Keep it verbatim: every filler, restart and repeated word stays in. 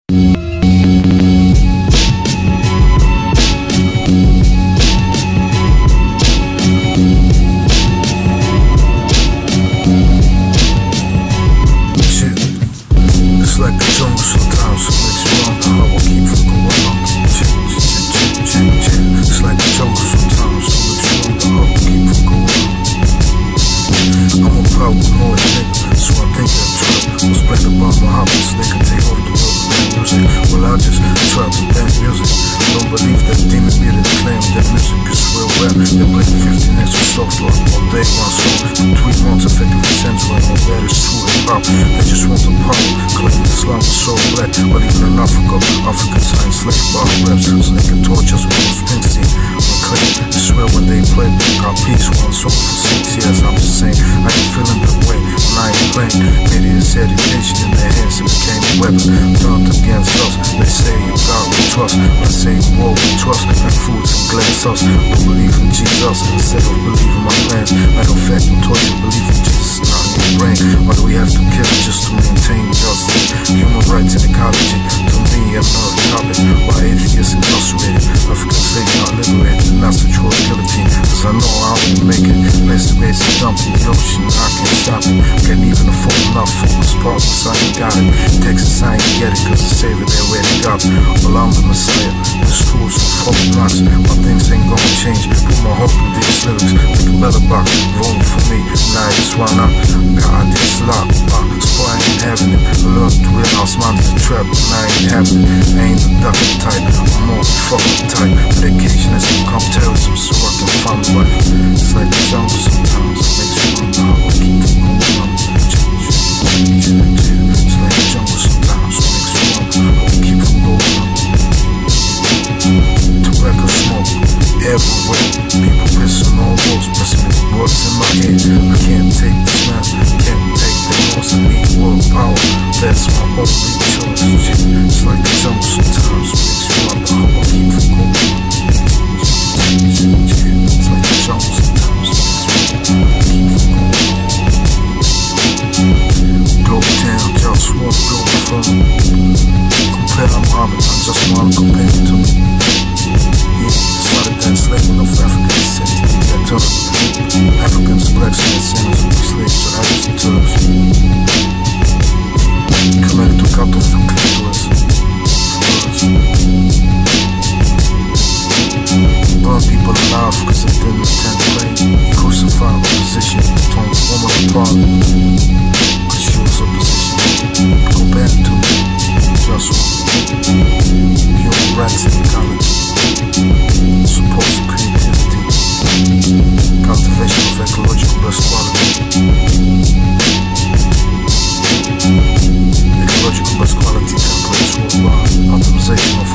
Don't believe in Jesus instead of believing my plans. Matter of fact, I'm taught you believe in Jesus, not in your brain. Why do we have to kill just to maintain justice? Human rights and ecology, to me, another topic. Why atheists incarcerated, African slaves not liberated, and that's the true guillotine. Cause I know I won't make it. Place the base is dumped in the ocean, I can't stop it. Can't even afford enough focus problems, I ain't got it. Texas, I ain't get it, cause the savior there where they got me. Well, I'm the Messiah, the schools and fucking blocks. My things ain't gonna change, put my hope in these lyrics. Make a better box, vote for me, now I just wanna God, this lock, uh, so I ain't having it. I learned to realize mine is a trap, and I ain't having it. I ain't the ducking type, I'm more the fucking type. Medication has become terrorism, so I can find my life. It's like the jungle sometimes, it makes me wonder how I keep from going on. It's like the jungle sometimes, it makes me wonder how I keep from going on. Tobacco smoke everywhere, people pissing on walls, pressing the words in my head. I can't take the smell, can't take the loss, I need world power, that's my only choice. It's like the jungle sometimes, it makes me wonder how I keep from going on. It's like the jungle sometimes, it makes me wonder how I keep from going on. Global town, JustWar, Globalfirm. Compare I'm Muhammad, I just wanna compare it to me. Started that enslavement of African cities, dictator. Africans, blacks, and sinners who were slaves to Arabs and Turks. Committed to cut off the clitoris. Burn people alive because they didn't attend play. Crucified opposition, torn the woman apart because she was opposition. Compare it to me, JustWar. Human rights and ecology. Support for creativity, cultivation of ecological best quality, ecological best quality templates worldwide, optimization of